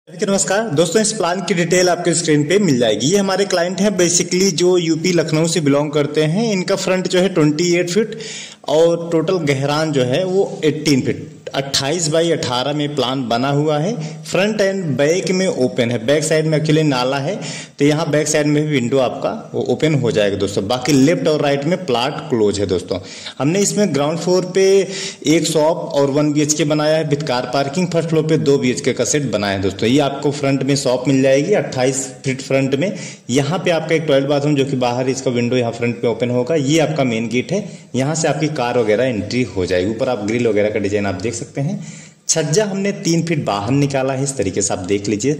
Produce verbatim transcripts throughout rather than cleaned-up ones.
नमस्कार दोस्तों, इस प्लान की डिटेल आपके स्क्रीन पे मिल जाएगी। ये हमारे क्लाइंट हैं बेसिकली जो यूपी लखनऊ से बिलोंग करते हैं। इनका फ्रंट जो है अट्ठाईस फीट और टोटल गहरान जो है वो अठारह फीट अट्ठाईस बाई अठारह में प्लान बना हुआ है। फ्रंट एंड बैक में ओपन है, बैक साइड में एक्चुअली नाला है तो यहाँ बैक साइड में भी विंडो आपका वो ओपन हो जाएगा दोस्तों। बाकी लेफ्ट और राइट में प्लाट क्लोज है दोस्तों। हमने इसमें ग्राउंड फ्लोर पे एक शॉप और वन बी एच के बनाया है with car parking. First floor पे दो बी एच के का सेट बनाया है दोस्तों। ये आपको फ्रंट में शॉप मिल जाएगी अट्ठाईस फीट फ्रंट में। यहाँ पे आपका एक टॉयलेट बाथरूम जो कि बाहर इसका विंडो यहाँ फ्रंट पे ओपन होगा। ये आपका मेन गेट है, यहाँ से आपकी कार वगैरह एंट्री हो जाएगी। ऊपर आप ग्रिल वगैरह का डिजाइन आप देख सकते हैं। छज्जा हमने तीन फीट बाहर निकाला है, इस तरीके से आप देख लीजिए।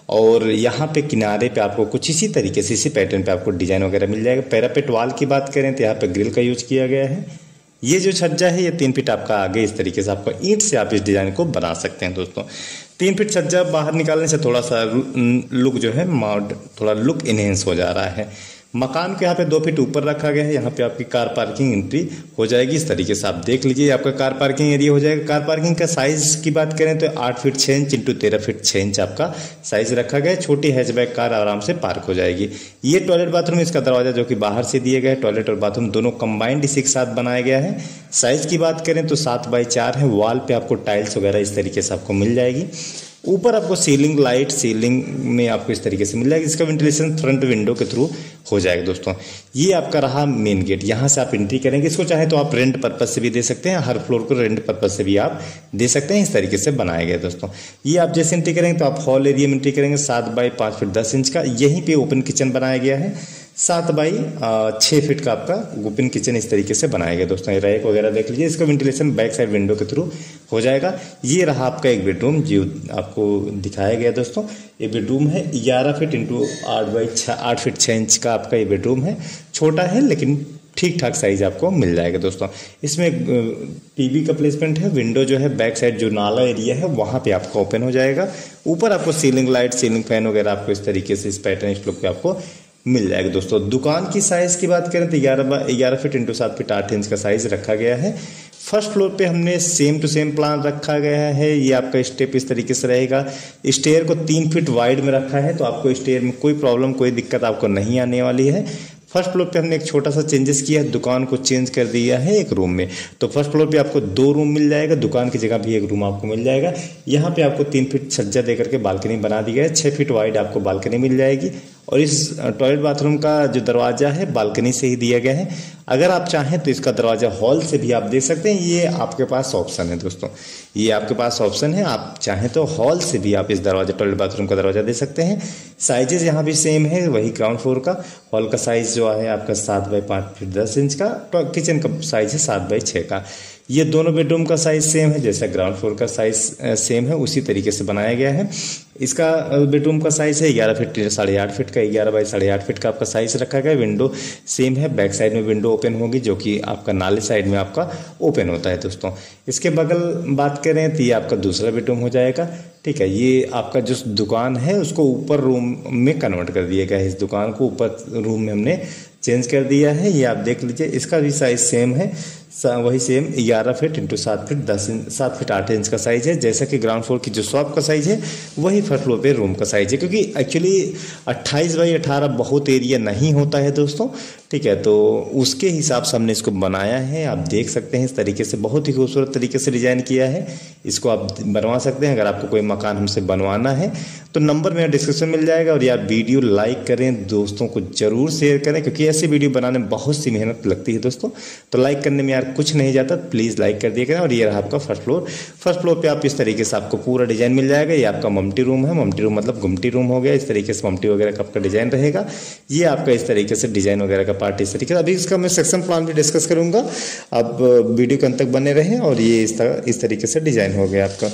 और यहाँ पे किनारे पे आपको कुछ इसी तरीके से इसी पैटर्न पे आपको डिजाइन वगैरह मिल जाएगा। पैरापेट वाल की बात करें तो यहाँ पे ग्रिल का यूज किया गया है। ये जो छज्जा है ये तीन फीट आपका आगे इस तरीके से आपका ईंट से आप इस डिजाइन को बना सकते हैं दोस्तों। तीन फीट छज्जा बाहर निकालने से थोड़ा सा लुक जो है मॉड थोड़ा लुक इनहेंस हो जा रहा है। मकान को यहाँ पे दो फीट ऊपर रखा गया है। यहाँ पे आपकी कार पार्किंग एंट्री हो जाएगी, इस तरीके से आप देख लीजिए। आपका कार पार्किंग एरिया हो जाएगा। कार पार्किंग का साइज की बात करें तो आठ फीट छः इंच इंटू तेरह फीट छः इंच आपका साइज रखा गया है। छोटी हैचबैक कार आराम से पार्क हो जाएगी। ये टॉयलेट बाथरूम, इसका दरवाजा जो कि बाहर से दिए गए, टॉयलेट और बाथरूम दोनों कंबाइंड इसी के साथ बनाया गया है। साइज की बात करें तो सात बाई चार है। वॉल पे आपको टाइल्स वगैरह इस तरीके से आपको मिल जाएगी। ऊपर आपको सीलिंग लाइट सीलिंग में आपको इस तरीके से मिल जाएगी। इसका वेंटिलेशन फ्रंट विंडो के थ्रू हो जाएगा दोस्तों। ये आपका रहा मेन गेट, यहाँ से आप एंट्री करेंगे। इसको चाहे तो आप रेंट पर्पज से भी दे सकते हैं, हर फ्लोर को रेंट पर्पज से भी आप दे सकते हैं। इस तरीके से बनाया गया दोस्तों। ये आप जैसे एंट्री करेंगे तो आप हॉल एरिया में एंट्री करेंगे। सात बाई पाँच फीट दस इंच का यहीं पे ओपन किचन बनाया गया है। सात बाई छः फीट का आपका ओपन किचन इस तरीके से बनाया गया दोस्तों। ये रैक वगैरह देख लीजिए। इसका वेंटिलेशन बैक साइड विंडो के थ्रू हो जाएगा। ये रहा आपका एक बेडरूम जो आपको दिखाया गया दोस्तों। ये बेडरूम है ग्यारह फीट इंटू आठ बाई छः आठ फीट छः इंच का आपका ये बेडरूम है। छोटा है लेकिन ठीक ठाक साइज आपको मिल जाएगा दोस्तों। इसमें टीवी का प्लेसमेंट है। विंडो जो है बैक साइड जो नाला एरिया है वहाँ पे आपको ओपन हो जाएगा। ऊपर आपको सीलिंग लाइट सीलिंग फैन वगैरह आपको इस तरीके से इस पैटर्न इस लुक पे आपको मिल जाएगा दोस्तों। दुकान की साइज की बात करें तो ग्यारह ग्यारह फीट इंटू सात फीट आठ इंच का साइज रखा गया है। फर्स्ट फ्लोर पे हमने सेम टू सेम प्लान रखा गया है। ये आपका स्टेप इस तरीके से रहेगा। स्टेयर को तीन फीट वाइड में रखा है तो आपको स्टेयर में कोई प्रॉब्लम कोई दिक्कत आपको नहीं आने वाली है। फर्स्ट फ्लोर पे हमने एक छोटा सा चेंजेस किया है, दुकान को चेंज कर दिया है एक रूम में। तो फर्स्ट फ्लोर पे आपको दो रूम मिल जाएगा, दुकान की जगह भी एक रूम आपको मिल जाएगा। यहाँ पे आपको तीन फीट छज्जा देकर के बालकनी बना दी गई है। छः फीट वाइड आपको बालकनी मिल जाएगी। और इस टॉयलेट बाथरूम का जो दरवाजा है बालकनी से ही दिया गया है। अगर आप चाहें तो इसका दरवाजा हॉल से भी आप दे सकते हैं। ये आपके पास ऑप्शन है दोस्तों, ये आपके पास ऑप्शन है। आप चाहें तो हॉल से भी आप इस दरवाजा टॉयलेट बाथरूम का दरवाजा दे सकते हैं। साइजेस यहाँ भी सेम है, वही ग्राउंड फ्लोर का। हॉल का साइज जो है आपका सात बाई पाँच फीट दस इंच का। किचन का साइज है सात बाई छः का। ये दोनों बेडरूम का साइज सेम है, जैसा ग्राउंड फ्लोर का साइज सेम है उसी तरीके से बनाया गया है। इसका बेडरूम का साइज है ग्यारह फीट साढ़े आठ फीट का। ग्यारह बाई साढ़े आठ फीट का आपका साइज रखा गया है। विंडो सेम है, बैक साइड में विंडो ओपन होगी जो कि आपका नाले साइड में आपका ओपन होता है दोस्तों। इसके बगल बात करें तो ये आपका दूसरा बेडरूम हो जाएगा। ठीक है, ये आपका जो दुकान है उसको ऊपर रूम में कन्वर्ट कर दिया गया है। इस दुकान को ऊपर रूम में हमने चेंज कर दिया है। ये आप देख लीजिए। इसका भी साइज सेम है, वही सेम ग्यारह फीट इंटू सात फीट दस इंच सात फीट आठ इंच का साइज है। जैसा कि ग्राउंड फ्लोर की जो शॉप का साइज है वही फर्स्ट फ्लोर पे रूम का साइज है। क्योंकि एक्चुअली अट्ठाईस बाई अठारह बहुत एरिया नहीं होता है दोस्तों। ठीक है, तो उसके हिसाब से हमने इसको बनाया है। आप देख सकते हैं इस तरीके से बहुत ही खूबसूरत तरीके से डिजाइन किया है। इसको आप बनवा सकते हैं। अगर आपको कोई मकान हमसे बनवाना है तो नंबर मेरा डिस्क्रिप्शन मिल जाएगा। और यार वीडियो लाइक करें, दोस्तों को जरूर शेयर करें, क्योंकि ऐसे वीडियो बनाने में बहुत सी मेहनत लगती है दोस्तों। तो लाइक करने में यार कुछ नहीं जाता, प्लीज़ लाइक कर दिया करें। और ये रहा आपका फर्स्ट फ्लोर। फर्स्ट फ्लोर पे आप इस तरीके से आपको पूरा डिजाइन मिल जाएगा। ये आपका ममटी रूम है। ममटी रूम मतलब गुमटी रूम हो गया। इस तरीके से ममटी वगैरह का आपका डिजाइन रहेगा। ये आपका इस तरीके से डिजाइन वगैरह का पार्ट इस तरीके से। अभी इसका मैं सेक्शन प्लान भी डिस्कस करूंगा। आप वीडियो के अंत तक बने रहें। और ये इस तरह इस तरीके से डिजाइन हो गया आपका।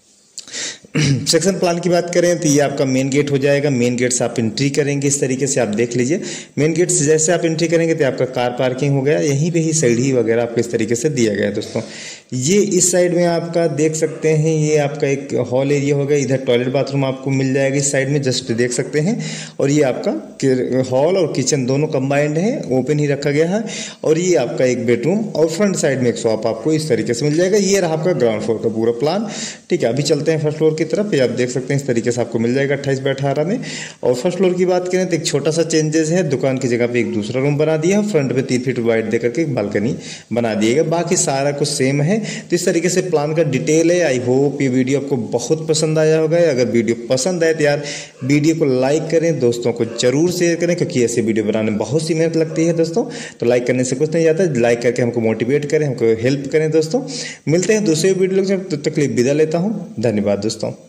सेक्शन प्लान की बात करें तो ये आपका मेन गेट हो जाएगा। मेन गेट से आप एंट्री करेंगे इस तरीके से आप देख लीजिए। मेन गेट से जैसे आप एंट्री करेंगे तो आपका कार पार्किंग हो गया। यहीं पे ही सीढ़ी वगैरह आपको इस तरीके से दिया गया है दोस्तों। ये इस साइड में आपका देख सकते हैं, ये आपका एक हॉल एरिया होगा, इधर टॉयलेट बाथरूम आपको मिल जाएगा इस साइड में, जस्ट देख सकते हैं। और ये आपका हॉल और किचन दोनों कंबाइंड है, ओपन ही रखा गया है। और ये आपका एक बेडरूम और फ्रंट साइड में एक शॉप आपको इस तरीके से मिल जाएगा। ये रहा आपका ग्राउंड फ्लोर का पूरा प्लान। ठीक है, अभी चलते हैं फर्स्ट फ्लोर की तरफ। ये आप देख सकते हैं इस तरीके से आपको मिल जाएगा अट्ठाईस बाई अठारह में। और फर्स्ट फ्लोर की बात करें तो एक छोटा सा चेंजेस है, दुकान की जगह पे एक दूसरा रूम बना दिया, फ्रंट पे तीन फीट वाइड देकर के बालकनी बना दिएगा, बाकी सारा कुछ सेम है। तो इस तरीके से प्लान का डिटेल है। आई होप ये वीडियो आपको बहुत पसंद आया होगा। अगर वीडियो पसंद आए तो यार वीडियो को लाइक करें, दोस्तों को जरूर शेयर करें, क्योंकि ऐसे वीडियो बनाने में बहुत सी मेहनत लगती है दोस्तों। तो लाइक करने से कुछ नहीं जाता, लाइक करके हमको मोटिवेट करें, हमको हेल्प करें दोस्तों। मिलते हैं दूसरे वीडियो, तब तक के लिए विदा लेता हूँ। धन्यवाद दोस्तों।